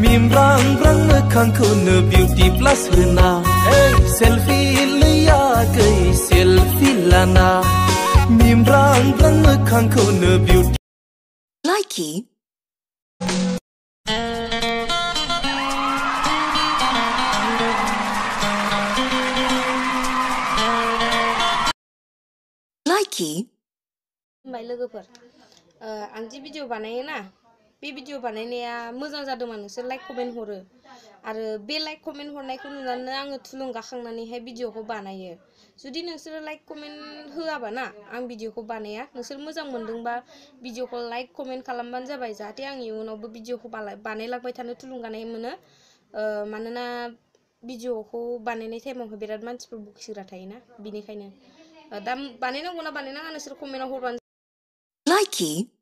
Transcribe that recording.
Mimrang rang khangko ne beauty plus hena hey selfie liya kai selfie lana Mimrang rang khangko ne beauty Likey Likey Mbak लोगोफोर आं जि video बानायो ना बे video बानायनाया मोजां जादोंमोन नोंसोर लाइक कमेन्ट हरो आरो बे लाइक कमेन्ट हरनायखौ नुनानै आङो थुलुंगाखांनानैहाय भिडिअखौ बानायो जुदि नोंसोर लाइक कमेन्ट होआबा ना आं भिडिअखौ बानाया नोंसोर मोजां मोनदोंबा भिडिअखौ लाइक कमेन्ट खालामबानो जाबाय जाहाथे आं इयुनावबो भिडिअखौ बानायलांबाय थानो थुलुंगानाय मोनो मानोना भिडिअखौ बानायनाय टाइमावहाय बिराद मानसिफोर बखिग्रा थायोना बिनिखायनो दा बानायनांगौ ना बानायनाङा नोंसोर कमेन्टआव हरबानो Likey